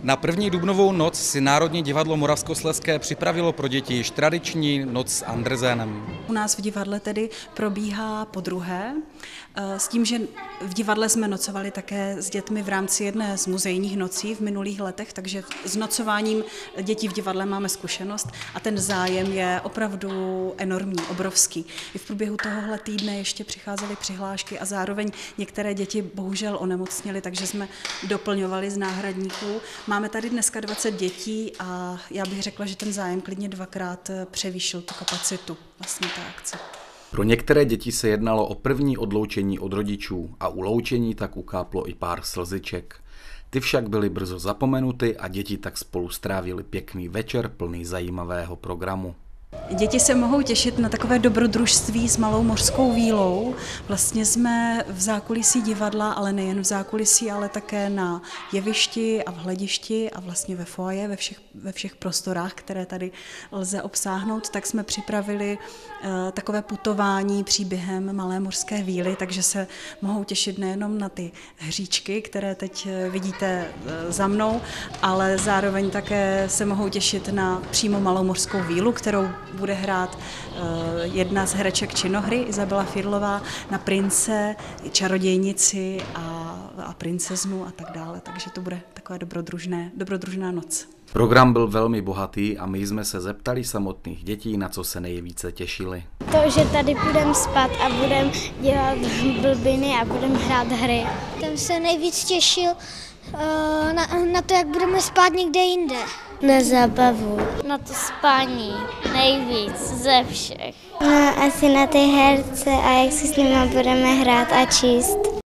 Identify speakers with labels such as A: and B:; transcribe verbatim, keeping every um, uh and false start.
A: Na první dubnovou noc si Národní divadlo Moravskoslezské připravilo pro děti již tradiční noc s Andersenem.
B: U nás v divadle tedy probíhá podruhé, s tím, že v divadle jsme nocovali také s dětmi v rámci jedné z muzejních nocí v minulých letech, takže s nocováním dětí v divadle máme zkušenost a ten zájem je opravdu enormní, obrovský. I v průběhu tohohle týdne ještě přicházely přihlášky a zároveň některé děti bohužel onemocněly, takže jsme doplňovali z náhradníků. Máme tady dneska dvacet dětí a já bych řekla, že ten zájem klidně dvakrát převýšil tu kapacitu vlastně té akce.
A: Pro některé děti se jednalo o první odloučení od rodičů a u loučení tak ukáplo i pár slziček. Ty však byly brzo zapomenuty a děti tak spolu strávili pěkný večer plný zajímavého programu.
B: Děti se mohou těšit na takové dobrodružství s malou mořskou vílou. Vlastně jsme v zákulisí divadla, ale nejen v zákulisí, ale také na jevišti a v hledišti a vlastně ve foaje, ve všech, ve všech prostorách, které tady lze obsáhnout, tak jsme připravili uh, takové putování příběhem malé mořské víly, takže se mohou těšit nejenom na ty hříčky, které teď vidíte uh, za mnou, ale zároveň také se mohou těšit na přímo malou mořskou vílu, kterou bude hrát uh, jedna z hereček činohry, Izabela Fidlová, na prince, čarodějnici a, a princeznu a tak dále. Takže to bude takové dobrodružné, dobrodružná noc.
A: Program byl velmi bohatý a my jsme se zeptali samotných dětí, na co se nejvíce těšili.
C: To, že tady budeme spát a budeme dělat blbiny a budeme hrát hry.
D: Jsem se nejvíc těšil uh, na, na to, jak budeme spát někde jinde.
C: Na zábavu.
E: Na to spání nejvíc ze všech.
C: No, asi na ty herce a jak si s nimi budeme hrát a číst.